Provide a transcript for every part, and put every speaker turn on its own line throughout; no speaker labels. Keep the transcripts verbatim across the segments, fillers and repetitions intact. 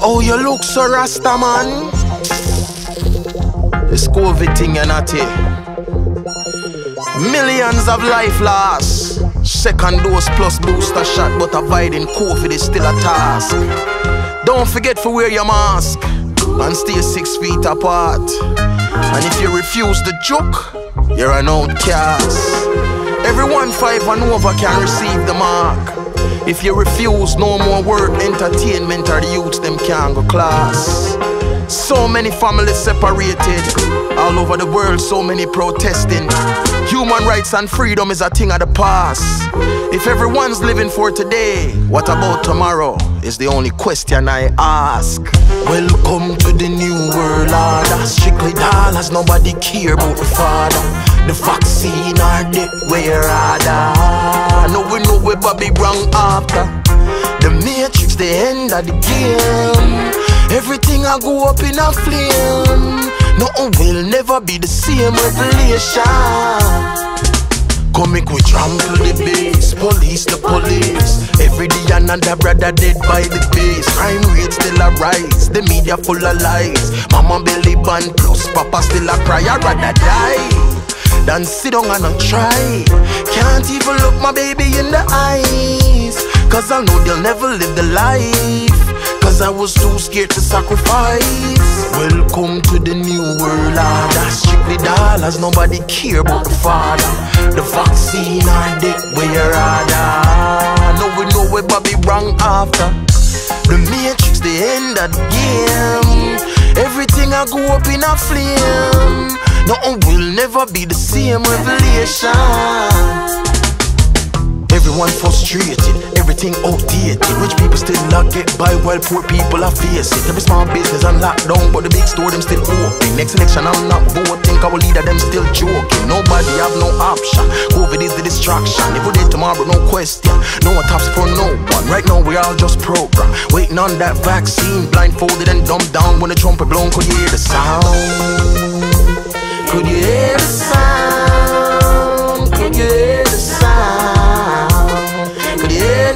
Oh, you look so rasta, man. This COVID thing, you're not here. Millions of life lost. Second dose plus booster shot, but avoiding COVID is still a task. Don't forget to wear your mask and stay six feet apart. And if you refuse the joke, you're an outcast. Everyone five and over can receive the mark. If you refuse, no more work, entertainment, or the youths them can't go class. So many families separated all over the world, so many protesting. Human rights and freedom is a thing of the past. If everyone's living for today, what about tomorrow is the only question I ask. Welcome to the new world order. Strictly dollars, nobody care about the father. The vaccine or the wear order. No, we know where Bobby wrong after. The matrix, the end of the game. Everything I go up in a flame. Nothing will never be the same. Revelation. Come make we trample the base. Police the police. Every day another brother dead by the base. Crime rate still a rise. The media full of lies. Mama belly band plus papa still a cry. I'd rather die than sit down and not try. Can't even look my baby in the eyes, cause I know they'll never live the life, cause I was too scared to sacrifice. Welcome to the new world order. Strictly dollars, nobody care about the father. The vaccine or the wear order. No, we know where Bobby wrong after. The matrix, the end of the game. Everything I go up in a flame. Nothing will never be the same. Revelation. Everyone frustrated, everything outdated. Rich people still not get by while poor people are face it. Every small business on lockdown, but the big store them still open. Next election I'm not voting, our leader them still joking. Nobody have no option, COVID is the distraction. If we did tomorrow, no question, no one tops for no one. Right now we all just program, waiting on that vaccine. Blindfolded and dumbed down when the trumpet blown. Could you hear the sound? Could you hear the sound? Could you hear the sound? Could you hear the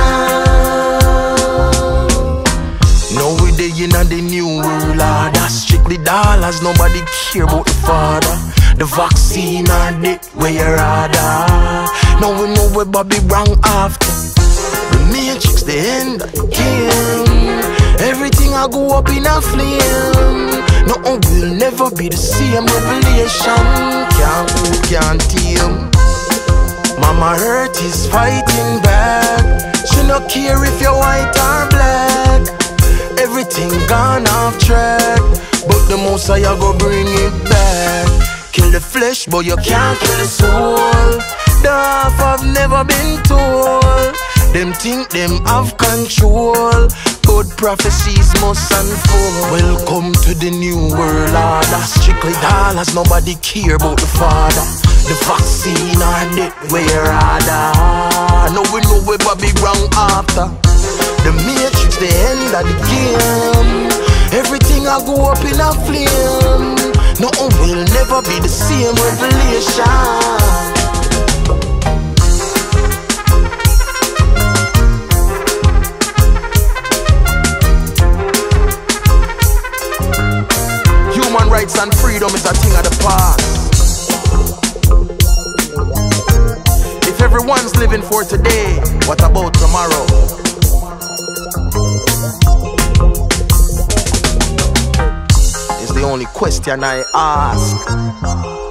sound? No, we dey in the new world order. Strictly dollars, nobody care about the father. The vaccine or the wear order. Now we know where Bobby wrong after. The matrix, the end of the game. Everything I go up in a flame. Nothing will never be the same. Revelation. Can't who can't tame. Mama Earth is fighting back. She no care if you're white or black. Everything gone off track, but the most I go bring it back. Kill the flesh, but you can't kill the soul. The half I've never been told. Them think them have control, but prophecies must unfold. Welcome to the new world order. Strictly dollars, nobody care about the father. The vaccine or the wear order. Now we know where Bobby wrong after. The matrix, the end of the game. Everything I go up in a flame. Nothing will never be the same. Revelation. Human rights and freedom is a thing of the past. If everyone's living for today, what about tomorrow? Is the only question I ask.